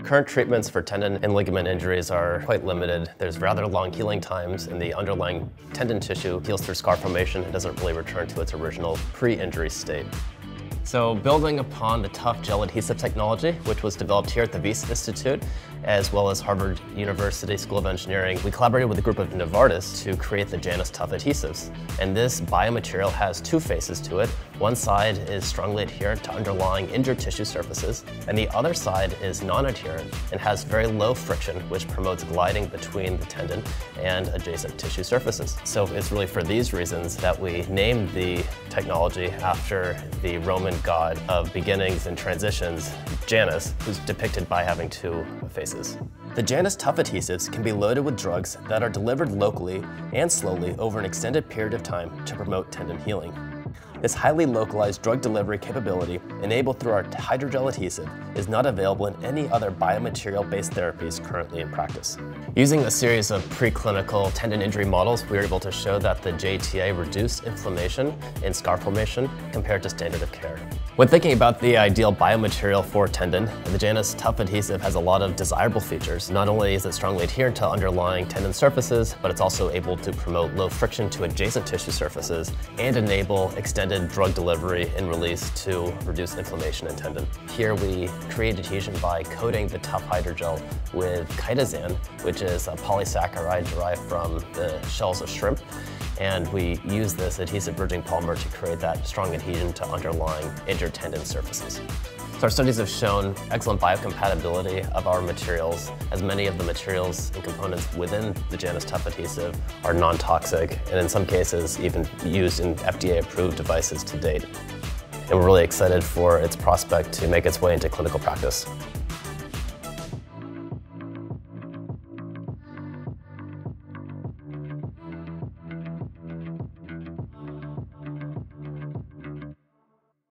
Current treatments for tendon and ligament injuries are quite limited. There's rather long healing times, and the underlying tendon tissue heals through scar formation and doesn't really return to its original pre-injury state. So building upon the tough gel adhesive technology, which was developed here at the Wyss Institute, as well as Harvard University School of Engineering, we collaborated with a group of Novartis to create the Janus Tough Adhesives. And this biomaterial has two faces to it. One side is strongly adherent to underlying injured tissue surfaces, and the other side is non-adherent and has very low friction, which promotes gliding between the tendon and adjacent tissue surfaces. So it's really for these reasons that we named the technology after the Roman god of beginnings and transitions, Janus, who's depicted by having two faces. The Janus Tough Adhesives can be loaded with drugs that are delivered locally and slowly over an extended period of time to promote tendon healing. This highly localized drug delivery capability, enabled through our hydrogel adhesive, is not available in any other biomaterial-based therapies currently in practice. Using a series of preclinical tendon injury models, we were able to show that the JTA reduced inflammation and scar formation compared to standard of care. When thinking about the ideal biomaterial for tendon, the Janus Tough Adhesive has a lot of desirable features. Not only is it strongly adherent to underlying tendon surfaces, but it's also able to promote low friction to adjacent tissue surfaces and enable extended drug delivery and release to reduce inflammation in tendon. Here we create adhesion by coating the tough hydrogel with chitosan, which is a polysaccharide derived from the shells of shrimp. And we use this adhesive bridging polymer to create that strong adhesion to underlying injured tendon surfaces. So our studies have shown excellent biocompatibility of our materials, as many of the materials and components within the Janus Tough Adhesive are non-toxic, and in some cases even used in FDA-approved devices to date. And we're really excited for its prospect to make its way into clinical practice.